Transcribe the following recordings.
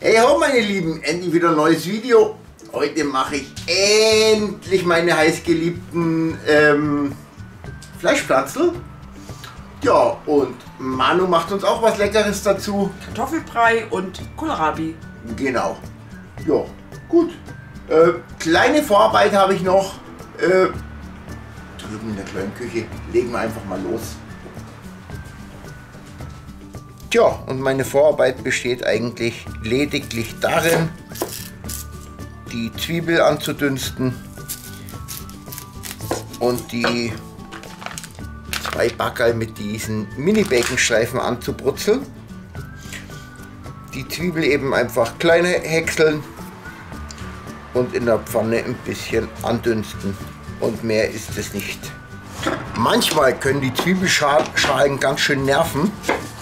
Hey ho meine Lieben, endlich wieder ein neues Video. Heute mache ich endlich meine heißgeliebten Fleischplatzel. Ja, und Manu macht uns auch was Leckeres dazu. Kartoffelbrei und Kohlrabi. Genau. Ja, gut. Kleine Vorarbeit habe ich noch. Drüben in der kleinen Küche. Legen wir einfach mal los. Tja, und meine Vorarbeit besteht eigentlich lediglich darin, die Zwiebel anzudünsten und die 2 Backerl mit diesen Mini-Bacon-Streifen anzubrutzeln. Die Zwiebel eben einfach kleine häckseln und in der Pfanne ein bisschen andünsten. Und mehr ist es nicht. Manchmal können die Zwiebelschalen ganz schön nerven.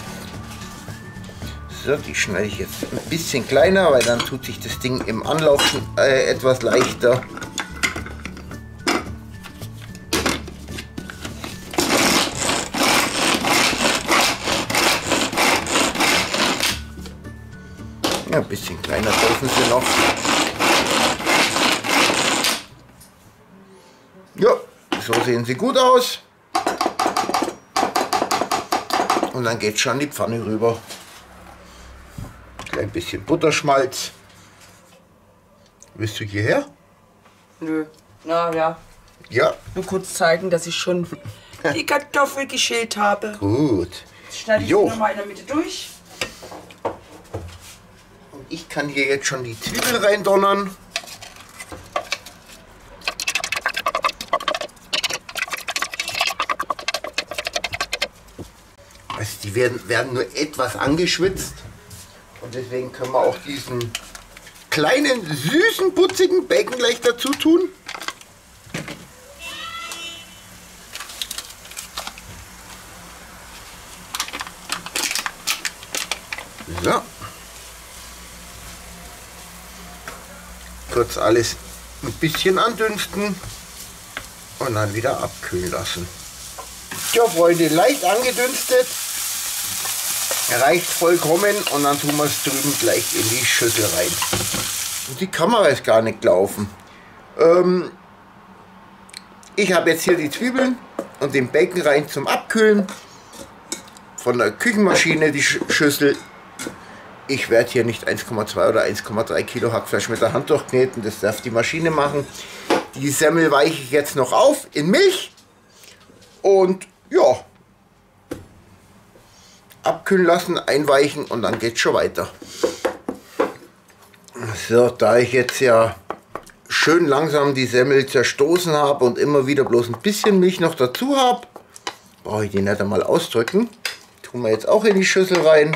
So, die schneide ich jetzt ein bisschen kleiner, weil dann tut sich das Ding im Anlauf schon etwas leichter. Ja, ein bisschen kleiner dürfen sie noch. Ja, so sehen sie gut aus. Und dann geht es schon in die Pfanne rüber. Ein bisschen Butterschmalz. Willst du hierher? Nö. Na ja. Ja. Nur kurz zeigen, dass ich schon die Kartoffel geschält habe. Gut. Jetzt schneide ich sie nochmal in der Mitte durch. Und ich kann hier jetzt schon die Zwiebel reindonnern. Also die werden nur etwas angeschwitzt. Und deswegen können wir auch diesen kleinen, süßen, putzigen Bacon gleich dazu tun. So. Kurz alles ein bisschen andünsten und dann wieder abkühlen lassen. Ja, Freunde, leicht angedünstet. Reicht vollkommen und dann tun wir es drüben gleich in die Schüssel rein. Und die Kamera ist gar nicht gelaufen. Ich habe jetzt hier die Zwiebeln und den Bacon rein zum Abkühlen. Von der Küchenmaschine die Schüssel. Ich werde hier nicht 1,2 oder 1,3 Kilo Hackfleisch mit der Hand durchkneten. Das darf die Maschine machen. Die Semmel weiche ich jetzt noch auf in Milch. Und ja. Abkühlen lassen, einweichen und dann geht es schon weiter. So, da ich jetzt ja schön langsam die Semmel zerstoßen habe und immer wieder bloß ein bisschen Milch noch dazu habe, brauche ich die nicht einmal ausdrücken. Tun wir jetzt auch in die Schüssel rein.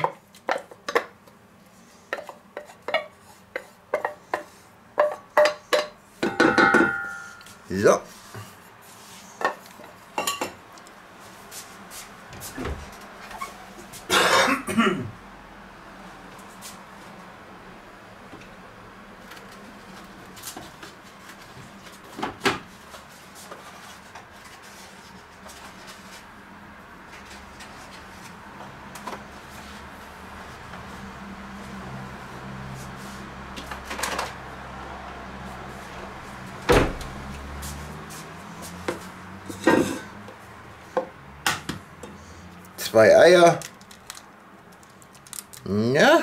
So. Zwei Eier. Ja.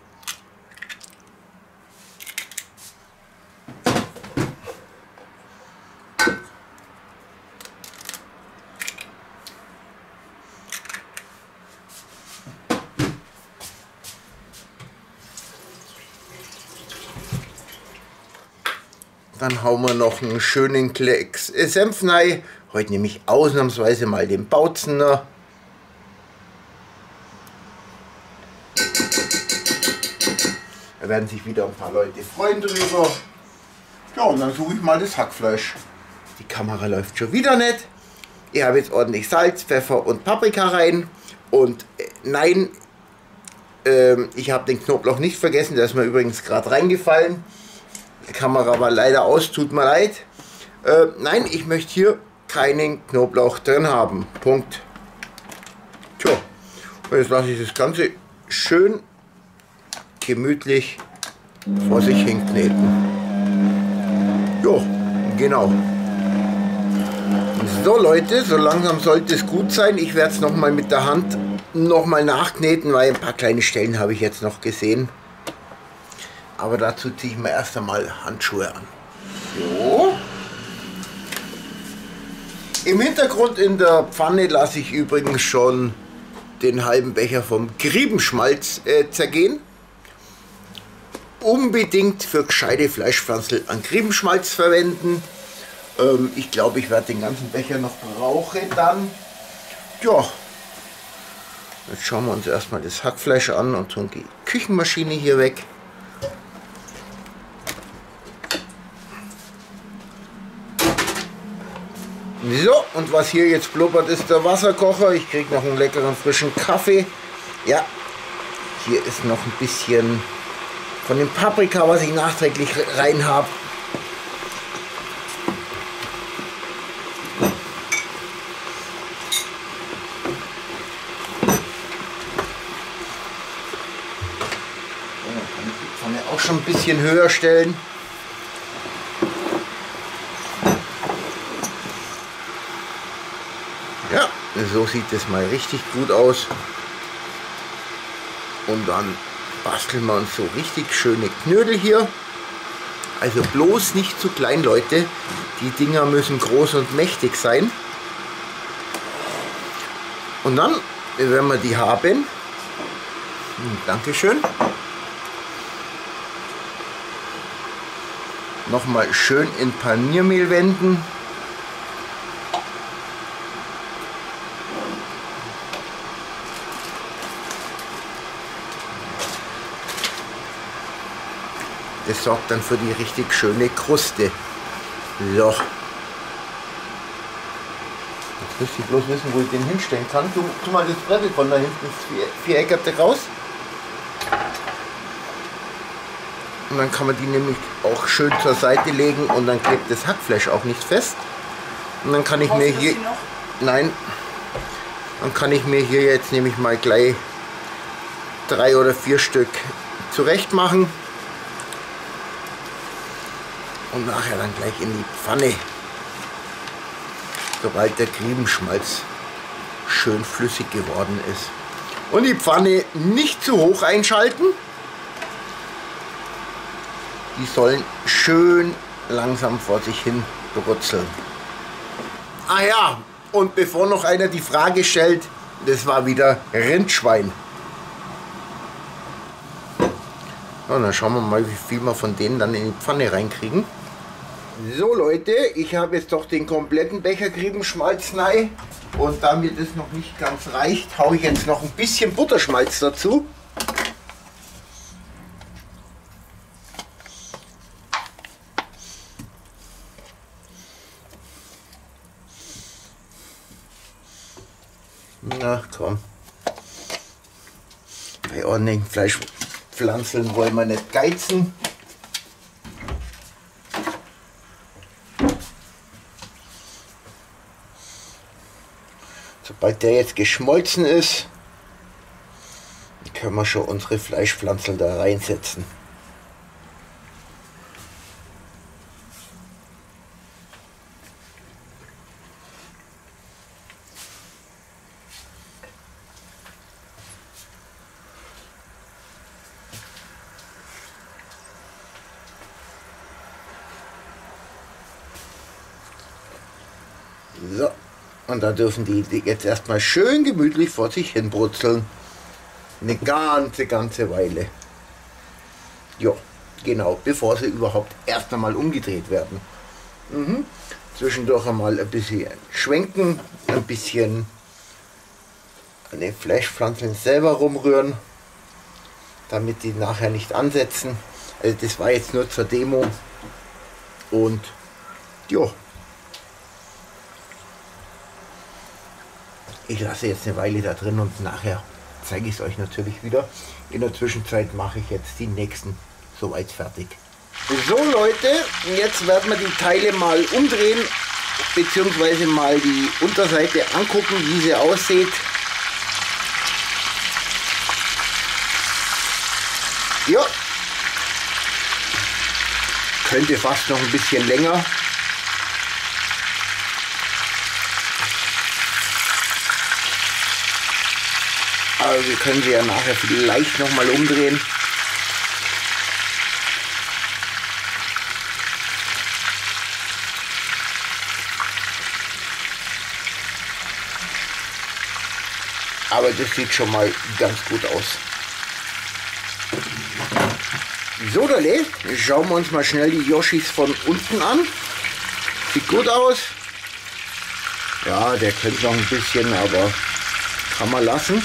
Dann hauen wir noch einen schönen Klecks Senf rein. Heute nehme ich ausnahmsweise mal den Bautzener. Da werden sich wieder ein paar Leute freuen drüber. Ja, und dann suche ich mal das Hackfleisch. Die Kamera läuft schon wieder nicht. Ich habe jetzt ordentlich Salz, Pfeffer und Paprika rein. Und nein, ich habe den Knoblauch nicht vergessen. Der ist mir übrigens gerade reingefallen. Die Kamera war leider aus, tut mir leid. Nein, ich möchte hier keinen Knoblauch drin haben. Punkt. Tja, und jetzt lasse ich das Ganze schön gemütlich vor sich hin kneten. Jo, genau. So Leute, so langsam sollte es gut sein. Ich werde es nochmal mit der Hand nochmal nachkneten, weil ein paar kleine Stellen habe ich jetzt noch gesehen. Aber dazu ziehe ich mir erst einmal Handschuhe an. So. Im Hintergrund in der Pfanne lasse ich übrigens schon den halben Becher vom Griebenschmalz zergehen. Unbedingt für gescheite Fleischpflanzen an Griebenschmalz verwenden. Ich glaube, ich werde den ganzen Becher noch brauchen dann. Ja, jetzt schauen wir uns erstmal das Hackfleisch an und tun die Küchenmaschine hier weg. So, und was hier jetzt blubbert, ist der Wasserkocher. Ich kriege noch einen leckeren frischen Kaffee. Ja, hier ist noch ein bisschen von dem Paprika, was ich nachträglich rein habe. Auch schon ein bisschen höher stellen. Ja, so sieht es mal richtig gut aus. Und dann basteln wir uns so richtig schöne Knödel hier. Also bloß nicht zu klein, Leute. Die Dinger müssen groß und mächtig sein. Und dann, wenn wir die haben, Dankeschön, nochmal schön in Paniermehl wenden. Das sorgt dann für die richtig schöne Kruste. So. Jetzt müsste ich bloß wissen, wo ich den hinstellen kann. Tu mal das Brettl von da hinten, das Viereckerte raus. Und dann kann man die nämlich auch schön zur Seite legen und dann klebt das Hackfleisch auch nicht fest. Und dann kann ich mir hier... Nein. Dann kann ich mir hier jetzt nämlich mal gleich 3 oder 4 Stück zurecht machen. Und nachher dann gleich in die Pfanne, sobald der Griebenschmalz schön flüssig geworden ist. Und die Pfanne nicht zu hoch einschalten. Die sollen schön langsam vor sich hin brutzeln. Ah ja, und bevor noch einer die Frage stellt, das war wieder Rindschwein. Ja, dann schauen wir mal, wie viel wir von denen dann in die Pfanne reinkriegen. So Leute, ich habe jetzt doch den kompletten Becher Griebenschmalz rein. Und da mir das noch nicht ganz reicht, haue ich jetzt noch ein bisschen Butterschmalz dazu. Na komm. Bei ordentlichen Fleischpflanzen wollen wir nicht geizen. Sobald der jetzt geschmolzen ist, können wir schon unsere Fleischpflanzen da reinsetzen. So, und da dürfen die jetzt erstmal schön gemütlich vor sich hin brutzeln. Eine ganze Weile. Ja, genau, bevor sie überhaupt erst einmal umgedreht werden. Zwischendurch einmal ein bisschen schwenken, ein bisschen an den Fleischpflanzen selber rumrühren, damit die nachher nicht ansetzen. Also das war jetzt nur zur Demo. Und ja. Ich lasse jetzt eine Weile da drin und nachher zeige ich es euch natürlich wieder. In der Zwischenzeit mache ich jetzt die nächsten soweit fertig. So Leute, jetzt werden wir die Teile mal umdrehen, beziehungsweise mal die Unterseite angucken, wie sie aussieht. Ja, könnte fast noch ein bisschen länger. Aber wir können sie ja nachher vielleicht noch mal umdrehen. Aber das sieht schon mal ganz gut aus. So, Dale, schauen wir uns mal schnell die Yoshis von unten an. Sieht gut aus. Ja, der könnte noch ein bisschen, aber kann man lassen.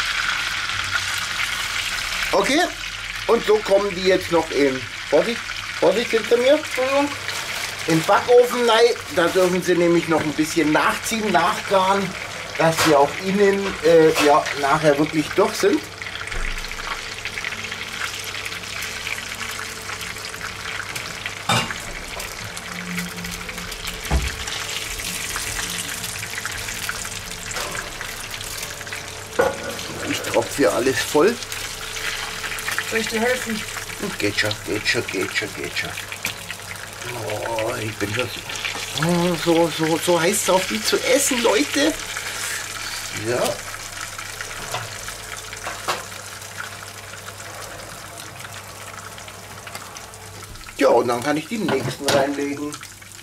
Okay, und so kommen die jetzt noch in, Vorsicht hinter mir, im Backofen rein. Da dürfen sie nämlich noch ein bisschen nachziehen, nachgaren, dass sie auch innen ja, nachher wirklich durch sind. Ich tropfe hier alles voll. Soll ich dir helfen? Geht schon. Oh, ich bin schon so heiß drauf, die zu essen, Leute. Ja. Ja, und dann kann ich die nächsten reinlegen.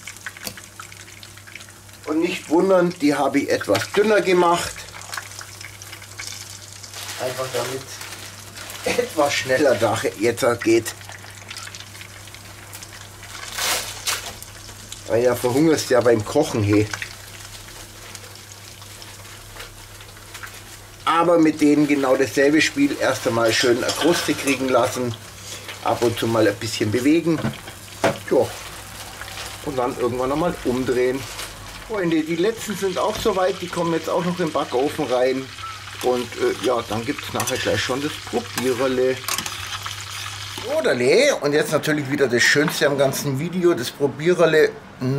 Und nicht wundern, die habe ich etwas dünner gemacht. Einfach damit etwas schneller da jetzt geht. Weil ja verhungerst ja beim Kochen, hey. Aber mit denen genau dasselbe Spiel. Erst einmal schön eine Kruste kriegen lassen. Ab und zu mal ein bisschen bewegen. Ja. Und dann irgendwann nochmal umdrehen. Freunde, die letzten sind auch soweit. Die kommen jetzt auch noch im Backofen rein. Und ja, dann gibt es nachher gleich schon das Probiererle. Oderle. Und jetzt natürlich wieder das Schönste am ganzen Video, das Probiererle.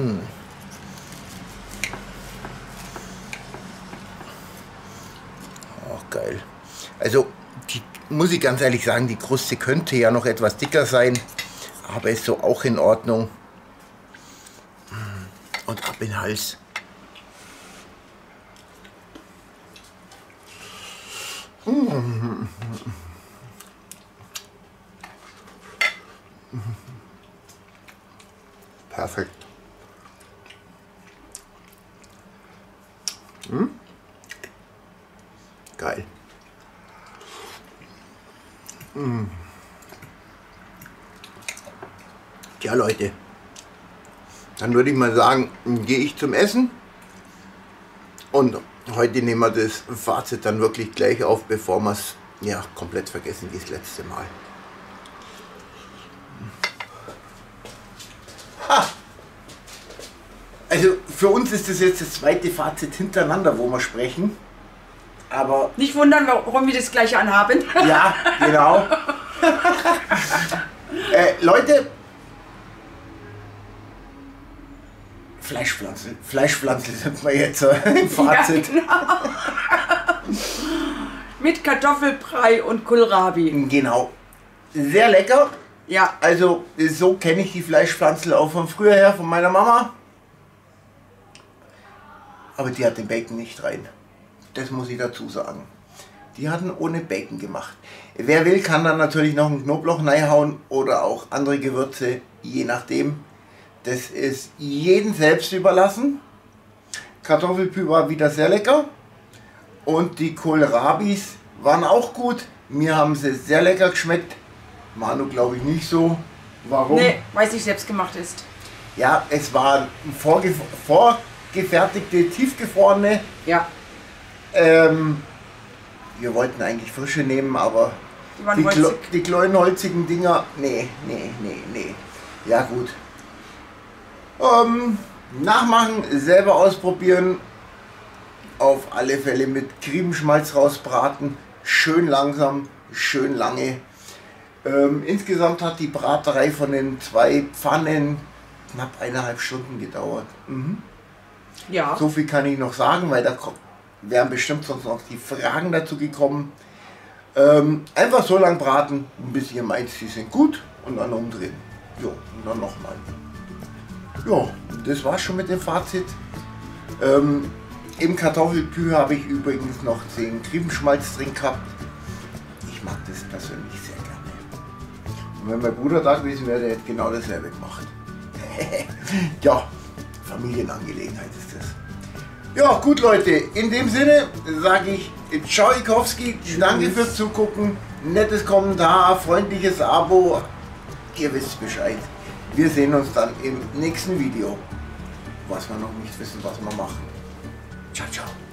Auch geil. Also, muss ich ganz ehrlich sagen, die Kruste könnte ja noch etwas dicker sein. Aber ist so auch in Ordnung. Und ab in den Hals. Perfekt. Geil. Ja, Leute, dann würde ich mal sagen, gehe ich zum Essen und heute nehmen wir das Fazit dann wirklich gleich auf, bevor wir es ja komplett vergessen wie das letzte Mal. Ha! Also für uns ist das jetzt das zweite Fazit hintereinander, wo wir sprechen. Aber nicht wundern, warum wir das gleiche anhaben. ja, genau. Leute, Fleischpflanzen sind wir jetzt im Fazit. Ja, genau. Mit Kartoffelbrei und Kohlrabi. Genau. Sehr lecker. Ja. Also so kenne ich die Fleischpflanzen auch von früher her, von meiner Mama. Aber die hat den Bacon nicht rein. Das muss ich dazu sagen. Die hatten ohne Bacon gemacht. Wer will, kann dann natürlich noch einen Knoblauch reinhauen oder auch andere Gewürze, je nachdem. Das ist jedem selbst überlassen. Kartoffelpü war wieder sehr lecker. Und die Kohlrabis waren auch gut. Mir haben sie sehr lecker geschmeckt. Manu glaube ich nicht so. Warum? Nee, weil es nicht selbst gemacht ist. Ja, es waren vorgefertigte, tiefgefrorene. Ja. Wir wollten eigentlich frische nehmen, aber Die waren holzig. die kleinen holzigen Dinger, nee. Ja gut. Nachmachen, selber ausprobieren. Auf alle Fälle mit Griebenschmalz rausbraten. Schön langsam, schön lange. Insgesamt hat die Braterei von den 2 Pfannen knapp 1,5 Stunden gedauert. Ja. So viel kann ich noch sagen, weil da wären bestimmt sonst noch die Fragen dazu gekommen. Einfach so lang braten, bis ihr meint, sie sind gut und dann umdrehen. Jo, und dann nochmal. Ja, das war's schon mit dem Fazit. Im Kartoffelpü habe ich übrigens noch 10 Griebenschmalz drin gehabt. Ich mag das persönlich sehr gerne. Und wenn mein Bruder da gewesen wäre, der hätte genau dasselbe gemacht. Ja, Familienangelegenheit ist das. Ja, gut Leute, in dem Sinne sage ich ciao Ikowski, danke fürs Zugucken, nettes Kommentar, freundliches Abo, ihr wisst Bescheid. Wir sehen uns dann im nächsten Video, was wir noch nicht wissen, was wir machen. Ciao, ciao.